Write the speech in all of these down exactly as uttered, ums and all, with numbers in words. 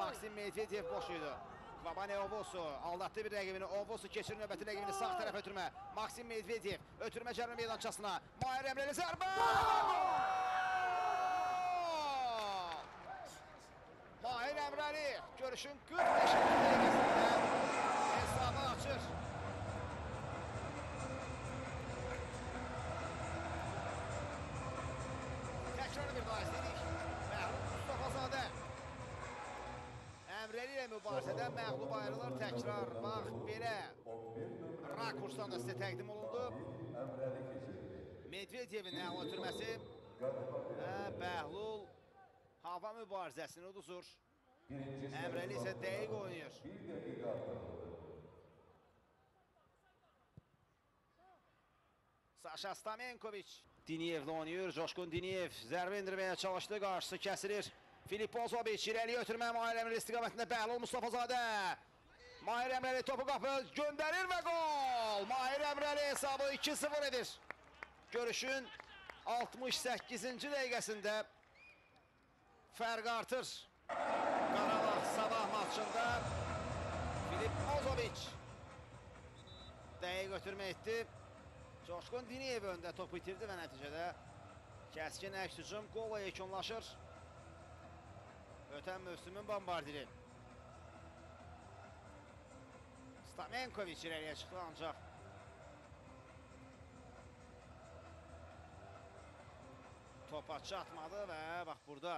Maksim Medvedev boş idi. Kvabane Ovosu aldatdı bir rəqibini. Ovosu keçir növbəti rəqibini sağ tərəf ötürmə. Maksim Medvedev ötürmə cərmə meydançasına. Mahir Emreli zərbə! Mahir Emreli görüşün qırx beşinci dəqiqəsində hesabı açır. Təkrarı bir daha izlədik. Məhlum Mustafazadə Emreli ilə mübarizədə məğlub ayrılır. Təkrar bax belə rakursdan da sizə təqdim olundu. Medvedevin əla ötürməsi və Bəhlul hava mübarizəsini uduzur. Emreli isə dəqiq oynayır. Saşa Stamenkoviç Diniyevlə oynayır. Coşkun Diniyev zərbə indirməyə çalışdı. Qarşısı kəsilir. Filip Ozoviç irəliyə ötürmə Mahir Emreli istiqamətində Bəhlul Mustafazadə. Mahir Emreli topu qapı göndərir və qol! Mahir Emreli hesabı iki sıfır edir. Görüşün altmış səkkizinci dəqiqəsində fərq artır. Qarabağ sabah maçında Filip Ozoviç dəqiq ötürmə etdi. Coşkun Diniyev öndə topu itirdi və nəticədə kəskin əks hücum qolla yekunlaşır. Ötən mövsümün bombardiri Stamenkoviç irəliyə çıxdı ancaq topa çatmadı və bax burada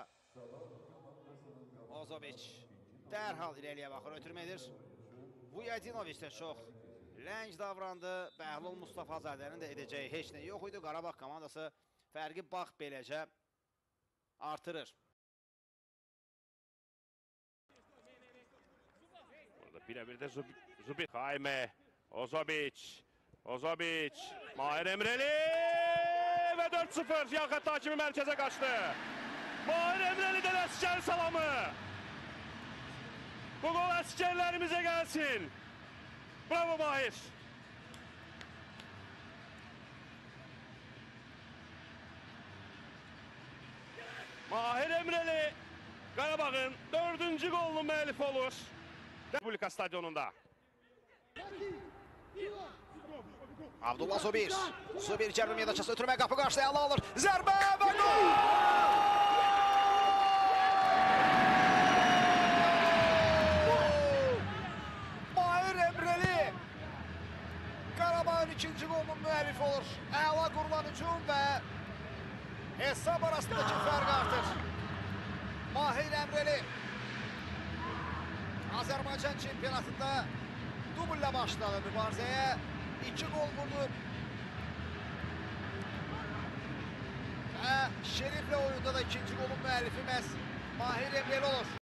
Ozoviç dərhal irəliyə baxır, ötürmə edir. Vujadinoviç də çox ləng davrandı. Bəhlul Mustafazadənin də edəcəyi heç nə yox idi. Qarabağ komandası fərqi bax beləcə artırır. Burada birebir de Zub Zubin. Jaime, Ozoviç, Ozoviç, Mahir Emreli ve dört sıfır. Yaxət hakimi mərkəzə qaçdı. Mahir Emreli'den əskər salamı. Bu gol əskerlərimizə gəlsin. Bravo Mahir. Mahir Emreli Qarabağın dördüncü golunun müəllifi olur. Respublika stadyonunda. Abdullah Zubir. Zubir cərbə meydançasına ötürmə qapı qarşıya əla alır. Zərbə və gol! Mahir Emreli Qarabağın ikinci golunun müəllifi olur. Əla qurulan hücum və hesab arasındakı fərq artır. Mahir Emreli Azərbaycan çempionatında dublə başladı mübarizəyə. İki gol vurdu. Və Şeriflə oyunda da ikinci golun müəllifi məhz Mahir Emreli olur.